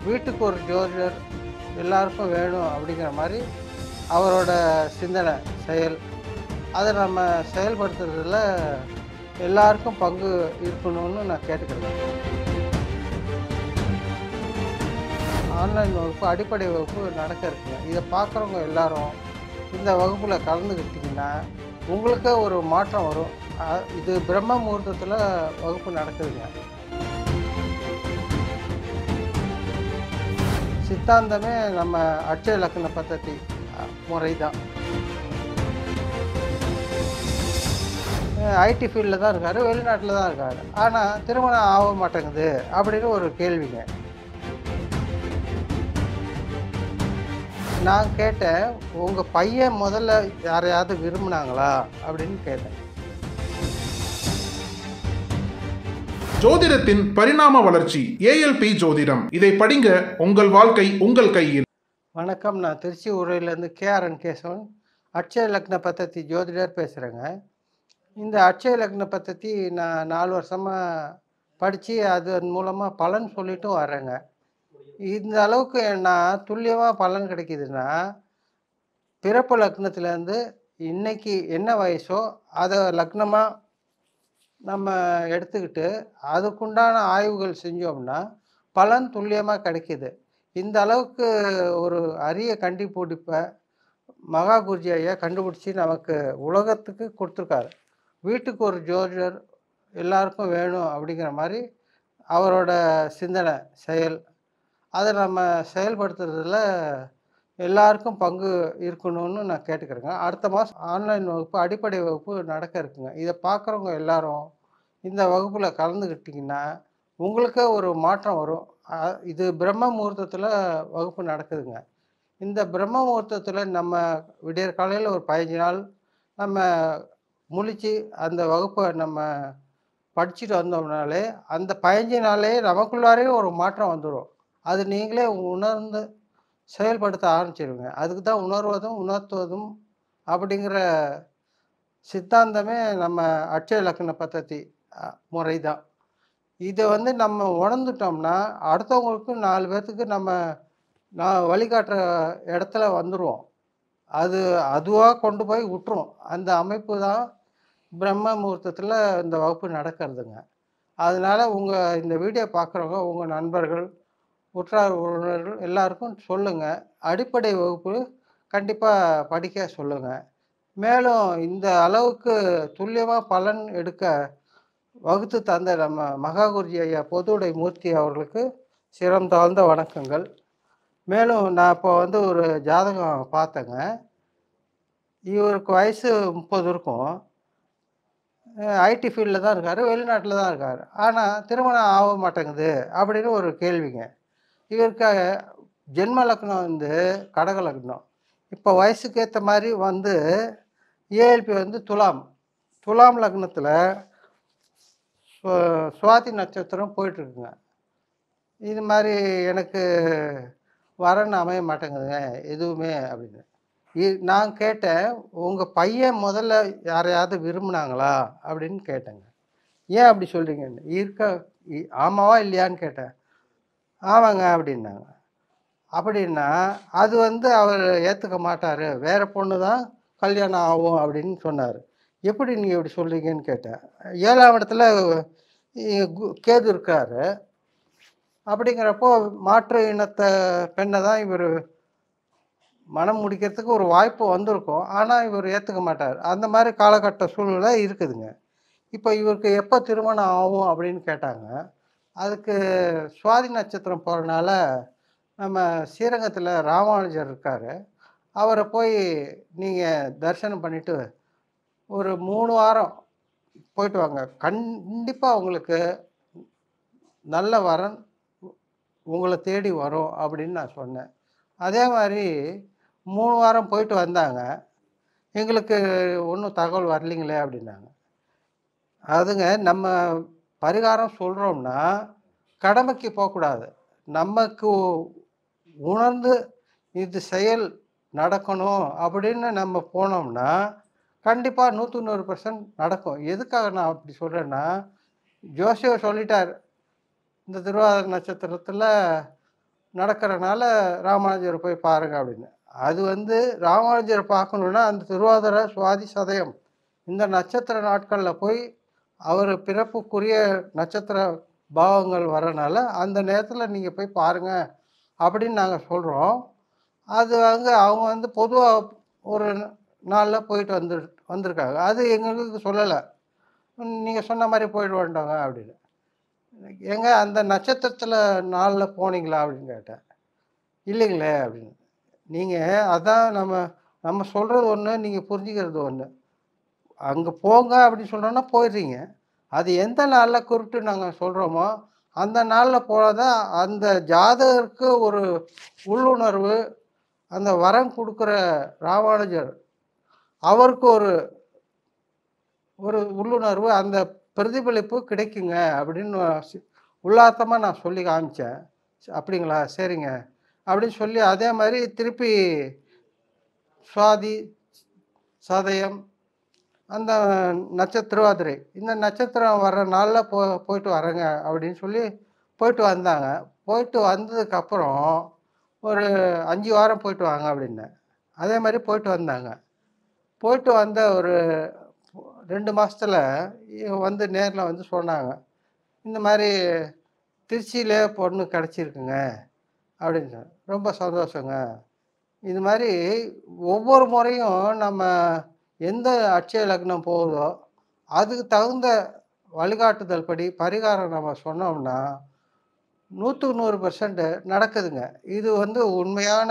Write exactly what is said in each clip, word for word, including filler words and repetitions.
வீட்டுக்கு ஒரு ஜோதிடர் எல்லாருக்கும் வேணும் அப்படிங்கிற மாதிரி அவரோட சிந்தனை செயல். அதை நம்ம செயல்படுத்துறதுல எல்லாருக்கும் பங்கு இருக்கணும்னு நான் கேட்டுக்கிறேன். ஆன்லைன் வகுப்பு, அடிப்படை வகுப்பு நடக்க இருக்குங்க. இதை பார்க்குறவங்க எல்லாரும் இந்த வகுப்பில் கலந்துக்கிட்டிங்கன்னா உங்களுக்கே ஒரு மாற்றம் வரும். அ- இது பிரம்ம முகூர்த்தத்தில் வகுப்பு நடக்குதுங்க. சித்தாந்தமே நம்ம அட்சய லக்ன பద్ధதி முறை தான். ஐடி ஃபீல்டில் தான் இருக்கார், வெளிநாட்டில் தான் இருக்கார். ஆனால் திருமணம் ஆக மாட்டேங்குது அப்படின்னு ஒரு கேள்விங்க. நான் கேட்டேன், உங்கள் பையன் முதல்ல யாரையாவது விரும்பினாங்களா அப்படின்னு கேட்டேன். ஜோதிடத்தின் பரிணாம வளர்ச்சி ஏஎல்பி ஜோதிடம். இதை படிங்க, உங்கள் வாழ்க்கை உங்கள் கையில். வணக்கம், நான் திருச்சி ஊரிலேருந்து கேஆர்என் கேசவன், அட்சய லக்ன பద్ధதி ஜோதிடர் பேசுகிறேங்க. இந்த அட்சய லக்ன பద్ధதி நான் நாலு வருஷமாக படித்து அதன் மூலமாக பலன் சொல்லிட்டும் வரேங்க. இந்த அளவுக்கு நான் துல்லியமாக பலன் கிடைக்குதுன்னா, பிறப்பு லக்னத்துலேருந்து இன்னைக்கு என்ன வயசோ அதை லக்னமாக நம்ம எடுத்துக்கிட்டு அதுக்குண்டான ஆய்வுகள் செஞ்சோம்னா பலன் துல்லியமாக கிடைக்கிது. இந்த அளவுக்கு ஒரு அரிய கண்டுபிடிப்பை மகா குருஜி ஐயா கண்டுபிடிச்சி நமக்கு உலகத்துக்கு கொடுத்துருக்காரு. வீட்டுக்கு ஒரு ஜோதிடர் எல்லாருக்கும் வேணும் அப்படிங்கிற மாதிரி அவரோட சிந்தனை செயல். அதை நம்ம செயல்படுத்துறதுல எல்லாருக்கும் பங்கு இருக்கணும்னு நான் கேட்டுக்கிறேங்க. அடுத்த மாதம் ஆன்லைன் வகுப்பு, அடிப்படை வகுப்பு நடக்க இருக்குங்க. இதை பார்க்குறவங்க எல்லாரும் இந்த வகுப்பில் கலந்துக்கிட்டிங்கன்னா உங்களுக்கே ஒரு மாற்றம் வரும். அ- இது பிரம்ம முகூர்த்தத்தில் வகுப்பு நடக்குதுங்க. இந்த பிரம்ம முகூர்த்தத்தில் நம்ம விடியற் காலையில் ஒரு பதினஞ்சு நாள் நம்ம முழிச்சு அந்த வகுப்பை நம்ம படிச்சுட்டு வந்தோம்னாலே அந்த பதினஞ்சு நாளே நமக்குள்ளாரே ஒரு மாற்றம் வந்துடும். அது நீங்களே உணர்ந்து செயல்படுத்த ஆரம்பிச்சிடுங்க. அதுக்கு தான் உணர்வதும் உணர்த்துவதும் அப்படிங்கிற சித்தாந்தமே நம்ம அட்சய லக்ன பద్ధதி முறை தான். இதை வந்து நம்ம உணர்ந்துட்டோம்னா அடுத்தவங்களுக்கு நாலு பேர்த்துக்கு நம்ம நான் வழிகாட்டுற இடத்துல வந்துடுவோம். அது அதுவாக கொண்டு போய் விட்டுரும். அந்த அமைப்பு தான் பிரம்ம முகூர்த்தத்தில் இந்த வகுப்பு நடக்கிறதுங்க. அதனால் உங்கள் இந்த வீடியோ பார்க்குறவங்க உங்கள் நண்பர்கள், உற்றார் உறவினர்கள் எல்லாருக்கும் சொல்லுங்கள். அடிப்படை வகுப்பு கண்டிப்பாக படிக்க சொல்லுங்கள். மேலும் இந்த அளவுக்கு துல்லியமாக பலன் எடுக்க வகுத்து தந்த நம்ம மகா குருஜி ஐயா பொதுவுடை மூர்த்தி அவர்களுக்கு சிரம் தாழ்ந்த வணக்கங்கள். மேலும் நான் இப்போ வந்து ஒரு ஜாதகம் பார்த்தேங்க. இவருக்கு வயசு முப்பது இருக்கும். ஐடி ஃபீல்டில் தான் இருக்கார், வெளிநாட்டில் தான் இருக்கார். ஆனால் திருமணம் ஆக மாட்டேங்குது அப்படின்னு ஒரு கேள்விங்க. இவருக்கு ஜென்ம லக்னம் வந்து கடக லக்னம். இப்போ வயசுக்கு ஏற்ற மாதிரி வந்து ஏஎல்பி வந்து துலாம். துலாம் லக்னத்தில் சு- சுவாதி நட்சத்திரம் போயிட்டுருக்குங்க. இது மாதிரி எனக்கு வரன்னு அமைய மாட்டேங்குதுங்க எதுவுமே அப்படின்னு. இ- நான் கேட்டேன், உங்கள் பையன் முதல்ல யாரையாவது விரும்பினாங்களா அப்படின்னு கேட்டேங்க. ஏன் அப்படி சொல்கிறீங்கன்னு. இருக்க இ- ஆமாவா இல்லையான்னு கேட்டேன். ஆமாங்க அப்படின்னாங்க. அப்படின்னா அது வந்து அவர் ஏற்றுக்க மாட்டார், வேறு பொண்ணு தான் கல்யாணம் ஆகும் அப்படின்னு சொன்னார். எப்படி நீங்கள் இப்படி சொல்கிறீங்கன்னு கேட்டேன். ஏழாம் இடத்துல இ- கு- கேது இருக்காரு. அப்படிங்கிறப்போ மாற்று இனத்தை பெண்ணை தான் இவர் மனம் முடிக்கிறதுக்கு ஒரு வாய்ப்பு வந்திருக்கும். ஆனால் இவர் ஏற்றுக்க மாட்டார். அந்த மாதிரி காலகட்ட சூழ்நிலை இருக்குதுங்க. இப்போ இவருக்கு எப்போ திருமணம் ஆகும் அப்படின்னு கேட்டாங்க. அதுக்கு சுவாதி நட்சத்திரம் போகிறனால நம்ம ஸ்ரீரங்கத்தில் ராமானுஜர் இருக்கார். அவரை போய் நீங்கள் தரிசனம் பண்ணிவிட்டு ஒரு மூணு வாரம் போயிட்டு வாங்க. கண்டிப்பாக உங்களுக்கு நல்ல வரன் உங்களை தேடி வரும் அப்படின்னு நான் சொன்னேன். அதே மாதிரி மூணு வாரம் போயிட்டு வந்தாங்க. எங்களுக்கு ஒன்றும் தகவல் வரலைங்களே அப்படின்னாங்க. அதுங்க நம்ம பரிகாரம் சொல்கிறோம்னா கடமைக்கு போகக்கூடாது. நமக்கு உணர்ந்து இது செயல் நடக்கணும் அப்படின்னு நம்ம போனோம்னா கண்டிப்பாக நூற்று நூறு பர்சன்ட் நடக்கும். எதுக்காக நான் அப்படி சொல்கிறேன்னா, ஜோசியர் சொல்லிட்டார், இந்த திருவாதிரை நட்சத்திரத்தில் நடக்கிறனால ராமானுஜரை போய் பாருங்க அப்படின்னு. அது வந்து ராமானுஜரை பார்க்கணுன்னா அந்த திருவாதிரை, சுவாதி, சதயம் இந்த நட்சத்திர நாட்களில் போய் அவர் பிறப்புக்குரிய நட்சத்திர பாவங்கள் வரனால அந்த நேரத்தில் நீங்கள் போய் பாருங்க அப்படின்னு நாங்கள் சொல்கிறோம். அது வந்து அவங்க வந்து பொதுவாக ஒரு நாளில் போயிட்டு வந்து வந்திருக்காங்க. அது எங்களுக்கு சொல்லலை. நீங்கள் சொன்ன மாதிரி போயிட்டு வந்துட்டோங்க அப்படின்னு. ஏங்க அந்த நட்சத்திரத்தில் நாளில் போனீங்களா அப்படின்னு கேட்டேன். இல்லைங்களே அப்படின்னு. நீங்கள் அதான் நம்ம நம்ம சொல்கிறது ஒன்று, நீங்கள் புரிஞ்சுக்கிறது ஒன்று. அங்கே போங்க அப்படின்னு சொன்னோன்னா போயிடுறீங்க. அது எந்த நாளில் குறிப்பிட்டு நாங்கள் சொல்கிறோமோ அந்த நாளில் போனால் தான் அந்த ஜாதகருக்கு ஒரு உள்ளுணர்வு, அந்த வரம் கொடுக்குற ராமானுஜர் அவருக்கு ஒரு ஒரு உள்ளுணர்வு, அந்த பிரதிபலிப்பு கிடைக்குங்க அப்படின்னு உள்ளார்த்தமாக நான் சொல்லி காமிச்சேன். அப்படிங்களா சரிங்க அப்படின்னு சொல்லி அதே மாதிரி திருப்பி சுவாதி, சதயம் அந்த நட்சத்திர திருவாதிரை இந்த நட்சத்திரம் வர்ற நாளில் போ போயிட்டு வரேங்க அப்படின்னு சொல்லி போயிட்டு வந்தாங்க. போயிட்டு வந்ததுக்கப்புறம் ஒரு அஞ்சு வாரம் போயிட்டு வாங்க அப்படின்னேன். அதே மாதிரி போயிட்டு வந்தாங்க. போயிட்டு வந்த ஒரு ரெண்டு மாதத்துல வந்து நேரில் வந்து சொன்னாங்க. இந்த மாதிரி திருச்சியிலே பொண்ணு கிடச்சிருக்குங்க அப்படின்னு. ரொம்ப சந்தோஷங்க. இது மாதிரி ஒவ்வொரு முறையும் நம்ம எந்த அட்சய லக்னம் போகுதோ அதுக்கு தகுந்த வழிகாட்டுதல் படி பரிகாரம் நம்ம சொன்னோம்னா நூற்றுக்கு நூறு பர்சன்ட் நடக்குதுங்க. இது வந்து உண்மையான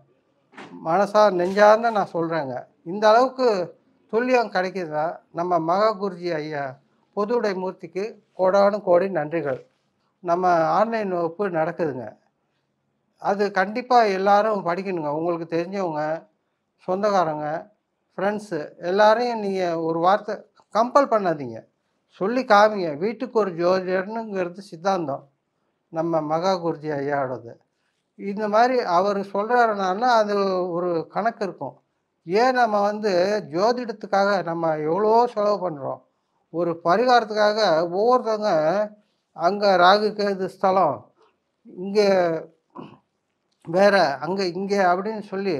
மனசார் நெஞ்சார்ந்த நான் சொல்கிறேங்க. இந்த அளவுக்கு துல்லியம் கிடைக்குதா நம்ம மகா குருஜி ஐயா பொதுவுடை மூர்த்திக்கு கோடானு கோடி நன்றிகள். நம்ம ஆன்லைன் வகுப்பு நடக்குதுங்க. அது கண்டிப்பாக எல்லாரும் படிக்கணுங்க. உங்களுக்கு தெரிஞ்சவங்க, சொந்தக்காரங்க, ஃப்ரெண்ட்ஸு எல்லாரையும் நீங்கள் ஒரு வார்த்தை கம்பல் பண்ணாதீங்க. சொல்லி காமிங்க. வீட்டுக்கு ஒரு ஜோதிடர்னுங்கிறது சித்தாந்தம் நம்ம மகா குருஜி ஐயாவோடது. இந்த மாதிரி அவர் சொல்கிறாருனால அது ஒரு கணக்கு இருக்கும். ஏன் நம்ம வந்து ஜோதிடத்துக்காக நம்ம எவ்வளோ செலவு பண்ணுறோம். ஒரு பரிகாரத்துக்காக ஒவ்வொருத்தவங்க அங்கே ராகு கேது ஸ்தலம், இங்கே வேற, அங்கே இங்கே அப்படின்னு சொல்லி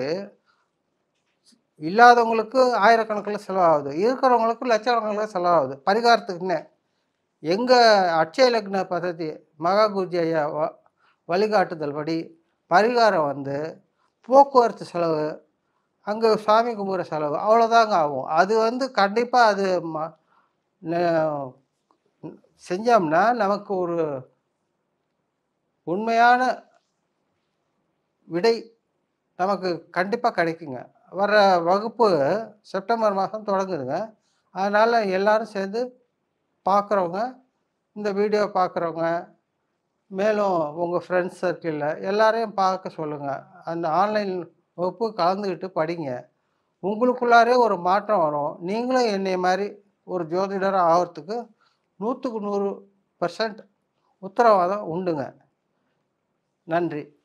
இல்லாதவங்களுக்கு ஆயிரக்கணக்கில் செலவாகுது. இருக்கிறவங்களுக்கு லட்சக்கணக்கில் செலவாகுது பரிகாரத்துக்குன்னே. எங்கள் அட்சய லக்ன பദ്ധதி மகா குருஜி ஐயா வ வழிகாட்டுதல் படி பரிகாரம் வந்து போக்குவரத்து செலவு, அங்கே சாமி கும்பிட்ற செலவு அவ்வளோதாங்க ஆகும். அது வந்து கண்டிப்பாக அது ம செஞ்சோம்னா நமக்கு ஒரு உண்மையான விடை நமக்கு கண்டிப்பாக கிடைக்குங்க. வர்ற வகுப்பு செப்டம்பர் மாதம் தொடங்குதுங்க. அதனால் எல்லோரும் சேர்ந்து பார்க்குறவங்க, இந்த வீடியோ பார்க்குறவங்க, மேலும் உங்கள் ஃப்ரெண்ட்ஸ் சர்க்கிளில் எல்லாரையும் பார்க்க சொல்லுங்கள். அந்த ஆன்லைன் வகுப்பு கலந்துக்கிட்டு படிங்க. உங்களுக்குள்ளாரே ஒரு மாற்றம் வரும். நீங்களும் என்னைய மாதிரி ஒரு ஜோதிடராக ஆகிறதுக்கு நூற்றுக்கு நூறு பர்சன்ட் உத்தரவாதம் உண்டுங்க. நன்றி.